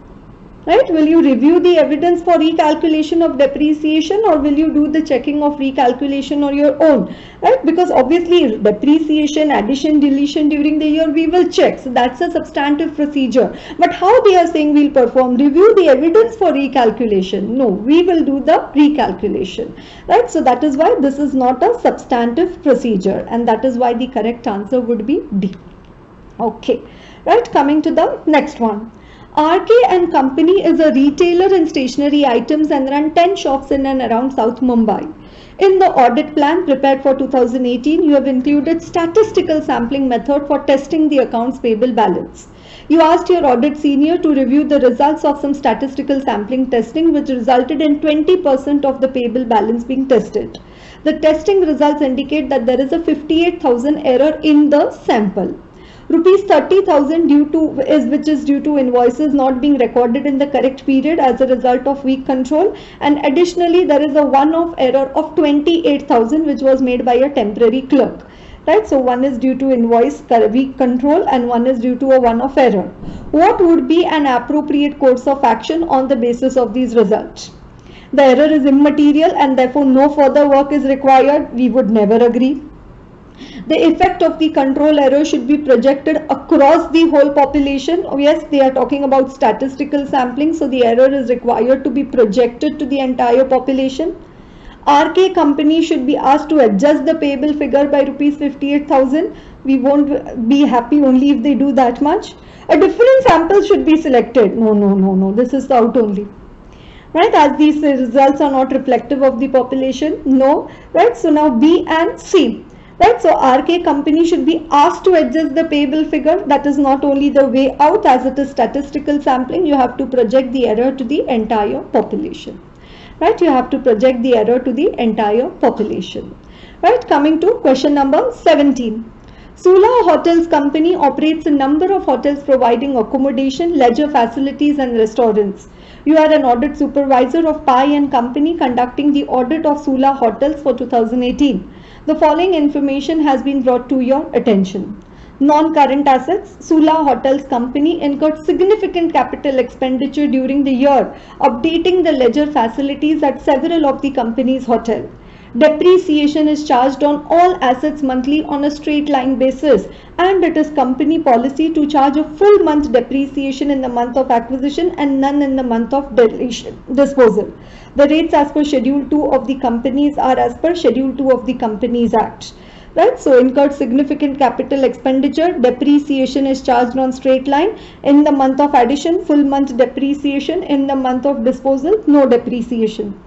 Speaker 1: Right? Will you review the evidence for recalculation of depreciation or will you do the checking of recalculation on your own? Right? Because obviously depreciation, addition, deletion during the year we will check. So that's a substantive procedure. But how they are saying we'll perform? Review the evidence for recalculation. No, we will do the recalculation. Right? So that is why this is not a substantive procedure, and that is why the correct answer would be D. Okay. Right? Coming to the next one. RK and Company is a retailer in stationery items and run 10 shops in and around South Mumbai. In the audit plan prepared for 2018, you have included statistical sampling method for testing the accounts payable balance. You asked your audit senior to review the results of some statistical sampling testing which resulted in 20% of the payable balance being tested. The testing results indicate that there is a 58,000 error in the sample. Rupees 30,000 which is due to invoices not being recorded in the correct period as a result of weak control, and additionally there is a one-off error of 28,000 which was made by a temporary clerk. Right, so one is due to invoice weak control and one is due to a one-off error. What would be an appropriate course of action on the basis of these results? The error is immaterial and therefore no further work is required. We would never agree. The effect of the control error should be projected across the whole population. Oh, yes, they are talking about statistical sampling, so the error is required to be projected to the entire population. RK Company should be asked to adjust the payable figure by rupees 58,000. We won't be happy only if they do that much. A different sample should be selected. No, this is out only. Right, as these results are not reflective of the population. No, right, so now B and C. Right, so RK Company should be asked to adjust the payable figure. That is not only the way out, as it is statistical sampling, you have to project the error to the entire population. Right, you have to project the error to the entire population. Right, coming to question number 17. Sula Hotels Company operates a number of hotels providing accommodation, leisure facilities and restaurants. You are an audit supervisor of Pai and Company conducting the audit of Sula Hotels for 2018. The following information has been brought to your attention. Non-current assets. Sula Hotels Company incurred significant capital expenditure during the year, updating the leisure facilities at several of the company's hotels. Depreciation is charged on all assets monthly on a straight line basis, and it is company policy to charge a full month depreciation in the month of acquisition and none in the month of disposal. The rates as per Schedule 2 of the companies are as per Schedule 2 of the Companies Act. Right, so incurred significant capital expenditure, depreciation is charged on straight line. In the month of addition, full month depreciation. In the month of disposal, no depreciation.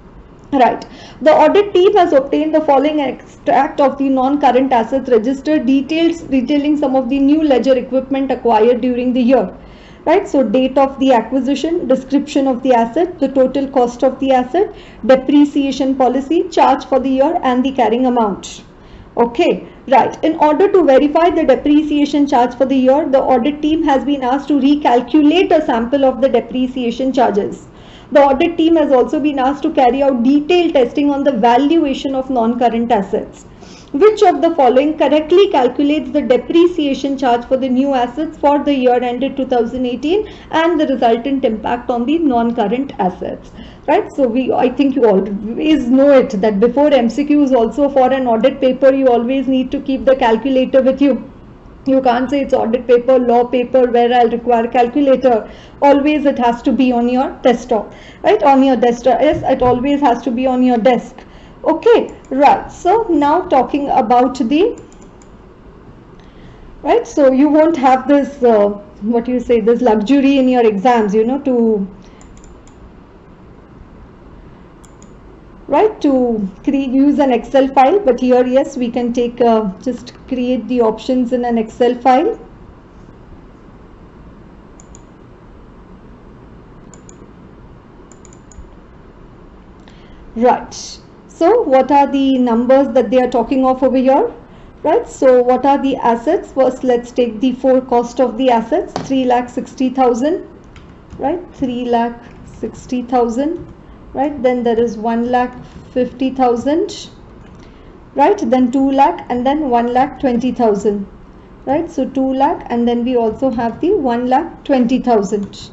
Speaker 1: Right. The audit team has obtained the following extract of the non-current assets register, details detailing some of the new ledger equipment acquired during the year. Right. So date of the acquisition, description of the asset, the total cost of the asset, depreciation policy, charge for the year, and the carrying amount. Okay, right. In order to verify the depreciation charge for the year, the audit team has been asked to recalculate a sample of the depreciation charges. The audit team has also been asked to carry out detailed testing on the valuation of non-current assets. Which of the following correctly calculates the depreciation charge for the new assets for the year ended 2018 and the resultant impact on the non-current assets? Right, so I think you always know it that before MCQs also for an audit paper you always need to keep the calculator with you. You can't say it's audit paper, law paper where I'll require calculator. Always it has to be on your desktop, right? On your desktop. Yes, it always has to be on your desk. Okay, right. So now talking about the, right? So you won't have this, what you say, this luxury in your exams, you know, to, right, to use an Excel file, but here yes we can take just create the options in an Excel file. Right, so what are the numbers that they are talking of over here? Right, so what are the assets? First let's take the full cost of the assets, 3,60,000, right, 3,60,000. Right, then there is 1,50,000, right, then 2 lakh, and then 1,20,000, right, so 2 lakh, and then we also have the 1,20,000.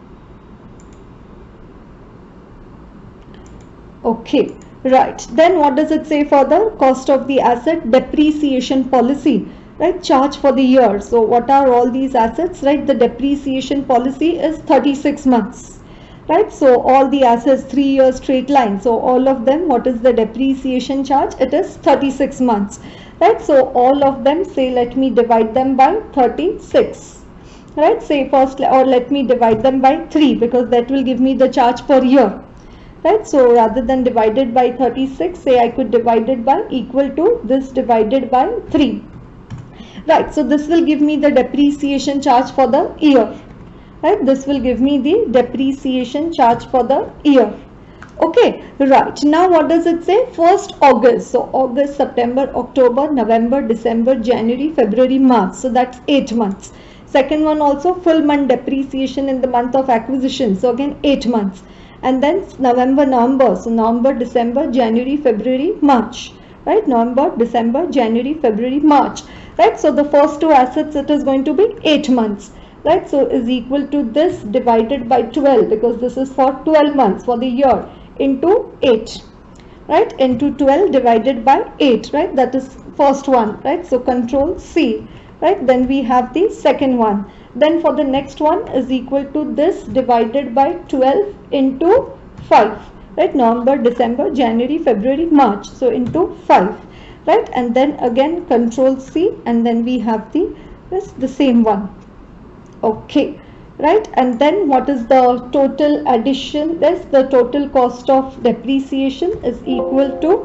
Speaker 1: Okay, right, then what does it say for the cost of the asset? Depreciation policy, right, charge for the year. So what are all these assets? Right, the depreciation policy is 36 months. Right, so all the assets 3 years straight line, so all of them, what is the depreciation charge? It is 36 months. Right, so all of them, say let me divide them by 36, right, say first, or let me divide them by 3 because that will give me the charge per year. Right, so rather than divided by 36, say I could divide it by equal to this divided by 3. Right, so this will give me the depreciation charge for the year. Right, this will give me the depreciation charge for the year. Okay, right, now what does it say? First August, so August, September, October, November, December, January, February, March, so that's 8 months. Second one also full month depreciation in the month of acquisition, so again 8 months. And then November, November, so November, December, January, February, March, right, November, December, January, February, March, right, so the first two assets it is going to be 8 months. Right, so is equal to this divided by 12 because this is for 12 months for the year into 8, right, into 12 divided by 8, right, that is first one, right, so control C, right, then we have the second one, then for the next one is equal to this divided by 12 into 5, right, November, December, January, February, March, so into 5, right, and then again control C, and then we have the same one. Okay, right, and then what is the total addition? This the total cost of depreciation is equal to,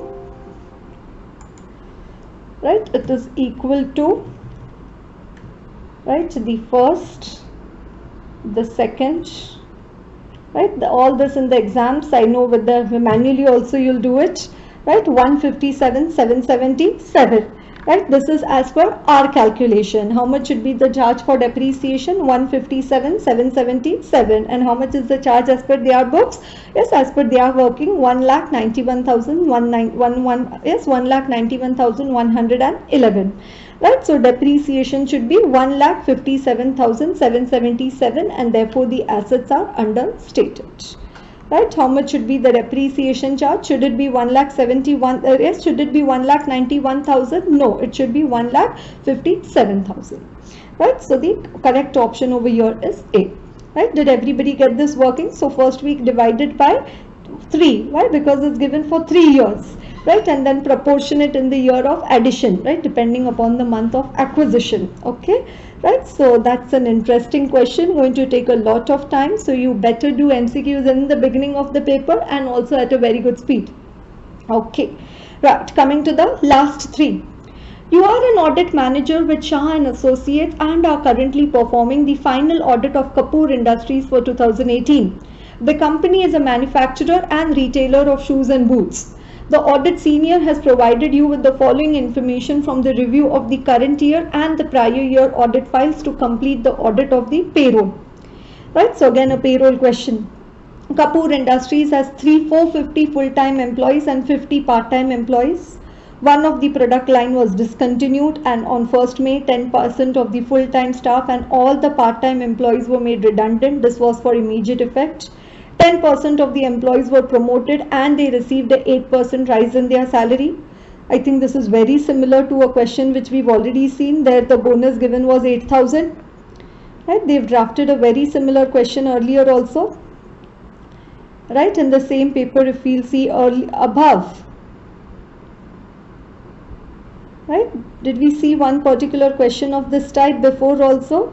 Speaker 1: right, it is equal to, right, the first, the second, right, all this in the exams I know, with the manually also you'll do it, right, 157,777. Right, this is as per our calculation. How much should be the charge for depreciation? 157,777. And how much is the charge as per their books? Yes, as per they are working 1,91,111. Yes, 1,91,111. Right, so depreciation should be 1,57,777, and therefore the assets are understated. Right, how much should be the depreciation charge? Should it be 1,71,000? Yes, should it be 1,91,000? No, it should be 1,57,000. Right, so the correct option over here is A. Right, did everybody get this working? So first week divided by 3, right, because it's given for 3 years, right, and then proportionate in the year of addition, right, depending upon the month of acquisition. Okay, right, so that's an interesting question, going to take a lot of time, so you better do MCQs in the beginning of the paper and also at a very good speed. Okay, right, coming to the last three. You are an audit manager with Shah and Associates and are currently performing the final audit of Kapoor Industries for 2018. The company is a manufacturer and retailer of shoes and boots. The audit senior has provided you with the following information from the review of the current year and the prior year audit files to complete the audit of the payroll. Right, so again a payroll question. Kapoor Industries has 450 full-time employees and 50 part-time employees. One of the product line was discontinued, and on 1st May, 10% of the full-time staff and all the part-time employees were made redundant. This was for immediate effect. 10% of the employees were promoted and they received an 8% rise in their salary. I think this is very similar to a question which we've already seen. There the bonus given was 8,000. Right? They've drafted a very similar question earlier also. Right? In the same paper, if we'll see above. Right? Did we see one particular question of this type before also?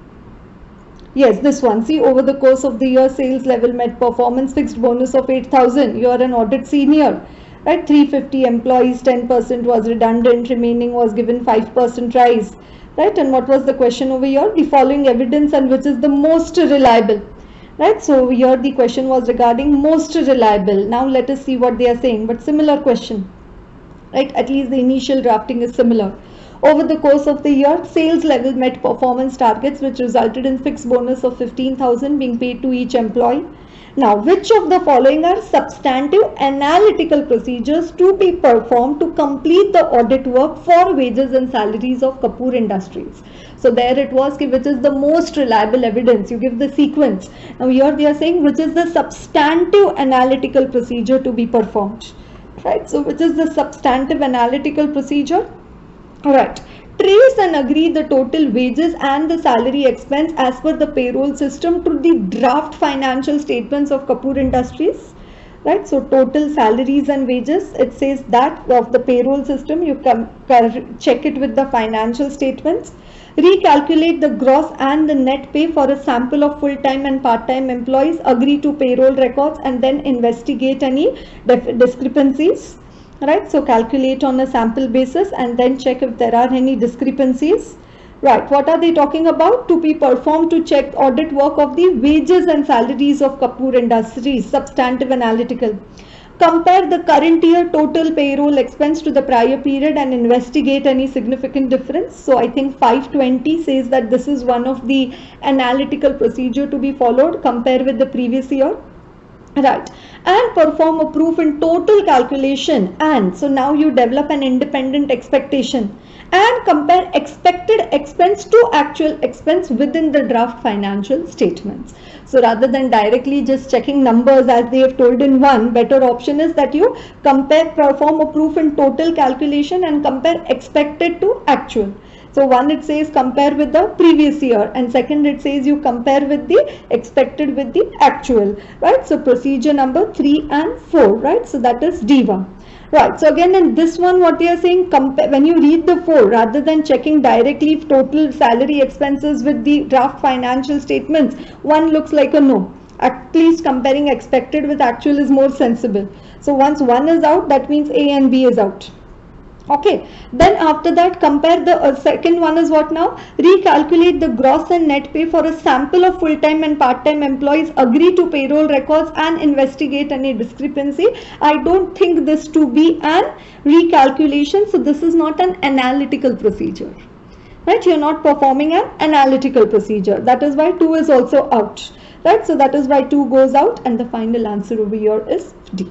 Speaker 1: Yes, this one. See, over the course of the year, sales level met performance, fixed bonus of 8,000. You are an audit senior. Right? 350 employees, 10% was redundant, remaining was given 5% rise. Right? And what was the question over here? The following evidence and which is the most reliable. Right? So here the question was regarding most reliable. Now let us see what they are saying, but similar question. Right? At least the initial drafting is similar. Over the course of the year, sales level met performance targets which resulted in fixed bonus of 15,000 being paid to each employee. Now, which of the following are substantive analytical procedures to be performed to complete the audit work for wages and salaries of Kapoor Industries? So there it was, which is the most reliable evidence. You give the sequence. Now here they are saying which is the substantive analytical procedure to be performed. Right, so which is the substantive analytical procedure? Alright, trace and agree the total wages and the salary expense as per the payroll system to the draft financial statements of Kapoor Industries. Right, so total salaries and wages, it says that of the payroll system, you check it with the financial statements. Recalculate the gross and the net pay for a sample of full-time and part-time employees, agree to payroll records and then investigate any discrepancies. Right, so calculate on a sample basis and then check if there are any discrepancies. Right, what are they talking about? To be performed to check audit work of the wages and salaries of Kapoor Industries, substantive analytical. Compare the current year total payroll expense to the prior period and investigate any significant difference. So I think 520 says that this is one of the analytical procedure to be followed. Compare with the previous year. Right, and perform a proof in total calculation, and so now you develop an independent expectation and compare expected expense to actual expense within the draft financial statements. So rather than directly just checking numbers as they have told in one, better option is that you perform a proof in total calculation and compare expected to actual. So one it says compare with the previous year, and second it says you compare with the expected with the actual. Right, so procedure number 3 and 4. Right, so that is D1. Right, so again in this one what they are saying, compare, when you read the 4, rather than checking directly total salary expenses with the draft financial statements, one looks like a no. At least comparing expected with actual is more sensible. So once one is out, that means A and B is out. Okay, then after that compare the second one is what now? Recalculate the gross and net pay for a sample of full-time and part-time employees, agree to payroll records and investigate any discrepancy. I don't think this to be an recalculation, so this is not an analytical procedure. Right, you're not performing an analytical procedure. That is why 2 is also out. Right, so that is why 2 goes out and the final answer over here is D.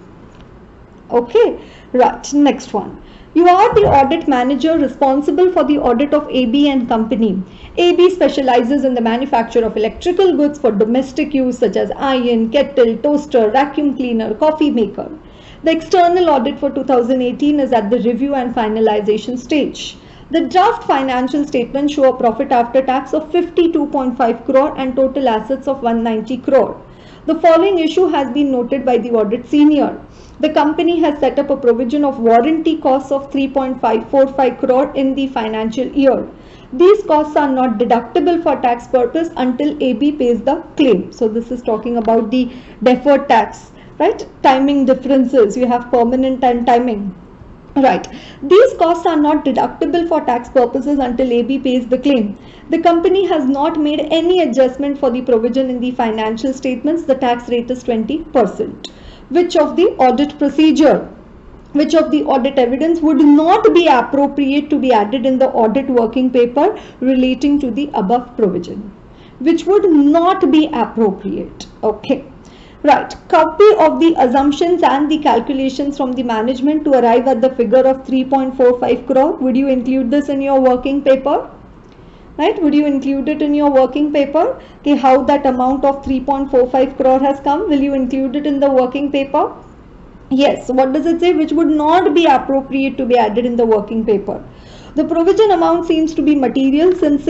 Speaker 1: Okay, right, next one. You are the audit manager responsible for the audit of AB and Company. AB specializes in the manufacture of electrical goods for domestic use such as iron, kettle, toaster, vacuum cleaner, coffee maker. The external audit for 2018 is at the review and finalization stage. The draft financial statements show a profit after tax of 52.5 crore and total assets of 190 crore. The following issue has been noted by the audit senior. The company has set up a provision of warranty costs of 3.545 crore in the financial year. These costs are not deductible for tax purpose until AB pays the claim. So this is talking about the deferred tax. right? Timing differences, you have permanent and timing. Right. These costs are not deductible for tax purposes until AB pays the claim. The company has not made any adjustment for the provision in the financial statements. The tax rate is 20%. Which of the audit procedure, which of the audit evidence would not be appropriate to be added in the audit working paper relating to the above provision? Which would not be appropriate? Okay. Right, copy of the assumptions and the calculations from the management to arrive at the figure of 3.45 crore. Would you include this in your working paper? Right, would you include it in your working paper? Okay, how that amount of 3.45 crore has come, will you include it in the working paper? Yes, what does it say? Which would not be appropriate to be added in the working paper. The provision amount seems to be material since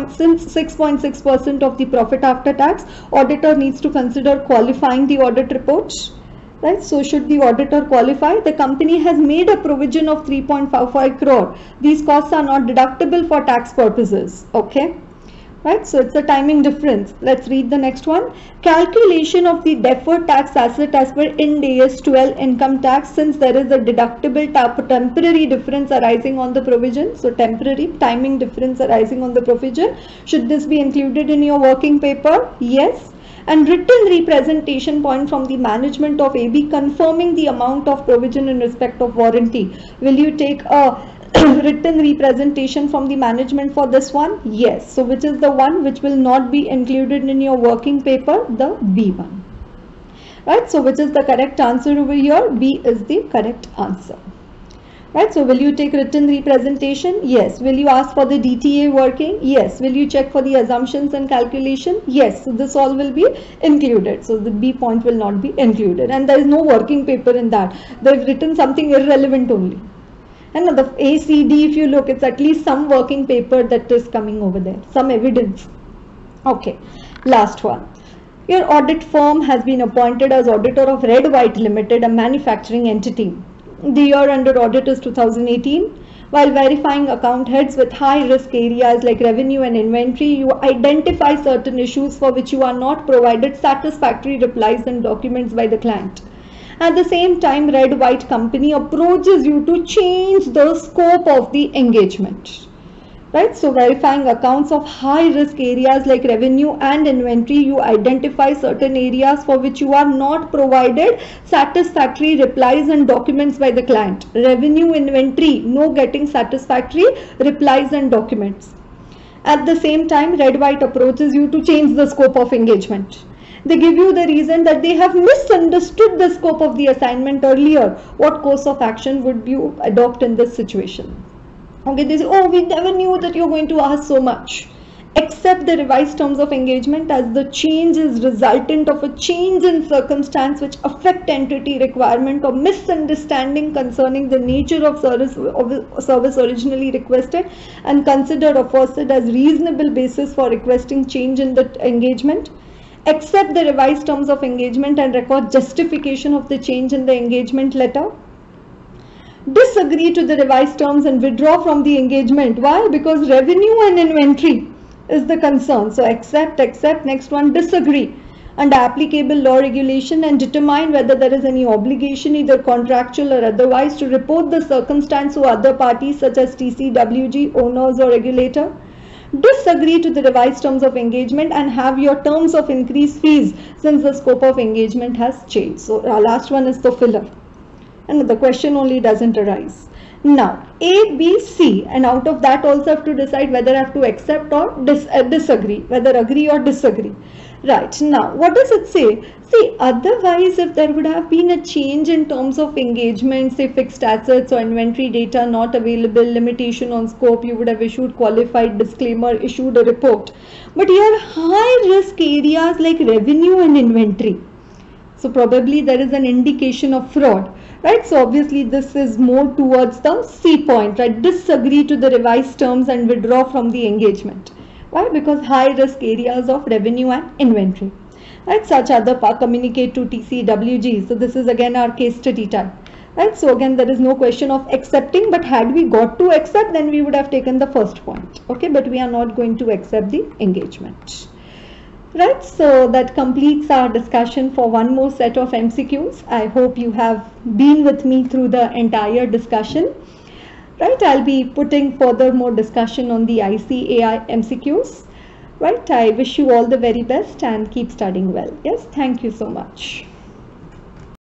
Speaker 1: 6.6% of the profit after tax. Auditor needs to consider qualifying the audit reports. Right? So should the auditor qualify? The company has made a provision of 3.55 crore. These costs are not deductible for tax purposes. Okay. Right, so it's a timing difference. Let's read the next one. Calculation of the deferred tax asset as per Ind AS 12 income tax, since there is a deductible temporary difference arising on the provision. So temporary timing difference arising on the provision. Should this be included in your working paper? Yes. And written representation point from the management of AB confirming the amount of provision in respect of warranty. Will you take a written representation from the management for this one? Yes. So which is the one which will not be included in your working paper? The B one. Right. So which is the correct answer over here? B is the correct answer. Right. So will you take written representation? Yes. Will you ask for the DTA working? Yes. Will you check for the assumptions and calculation? Yes. So this all will be included. So the B point will not be included, and there is no working paper in that. They've written something irrelevant only. And the ACD, if you look, it's at least some working paper that is coming over there, some evidence. Okay, last one. Your audit firm has been appointed as auditor of Red White Limited, a manufacturing entity. The year under audit is 2018. While verifying account heads with high risk areas like revenue and inventory, you identify certain issues for which you are not provided satisfactory replies and documents by the client. At the same time, Red White Company approaches you to change the scope of the engagement. Right? So verifying accounts of high risk areas like revenue and inventory, you identify certain areas for which you are not provided satisfactory replies and documents by the client. Revenue, inventory, no getting satisfactory replies and documents. At the same time, Red White approaches you to change the scope of engagement. They give you the reason that they have misunderstood the scope of the assignment earlier. What course of action would you adopt in this situation? Okay, they say, oh, we never knew that you're going to ask so much. Accept the revised terms of engagement as the change is resultant of a change in circumstance which affect entity requirement or misunderstanding concerning the nature of service originally requested, and consider aforesaid as reasonable basis for requesting change in the engagement. Accept the revised terms of engagement and record justification of the change in the engagement letter. Disagree to the revised terms and withdraw from the engagement. Why? Because revenue and inventory is the concern. So accept. Next one, disagree under applicable law regulation and determine whether there is any obligation, either contractual or otherwise, to report the circumstance to other parties such as TCWG, owners or regulator. Disagree to the revised terms of engagement and have your terms of increased fees since the scope of engagement has changed. So our last one is the filler, and the question only doesn't arise. Now A, B, C, and out of that also have to decide whether I have to accept or disagree, whether agree or disagree. Right, now what does it say? See, otherwise if there would have been a change in terms of engagement, say fixed assets or inventory data not available, limitation on scope, you would have issued qualified disclaimer, issued a report. But here high risk areas like revenue and inventory, so probably there is an indication of fraud. Right, so obviously this is more towards the C point, right? Disagree to the revised terms and withdraw from the engagement. Why? Because high risk areas of revenue and inventory. Right, such other communicate to TCWG. So this is again our case study type. Right, so again there is no question of accepting, but had we got to accept, then we would have taken the first point. Okay, but we are not going to accept the engagement. Right, so that completes our discussion for one more set of MCQs. I hope you have been with me through the entire discussion. Right, I'll be putting further more discussion on the ICAI MCQs. Right, I wish you all the very best and keep studying well. Yes, thank you so much.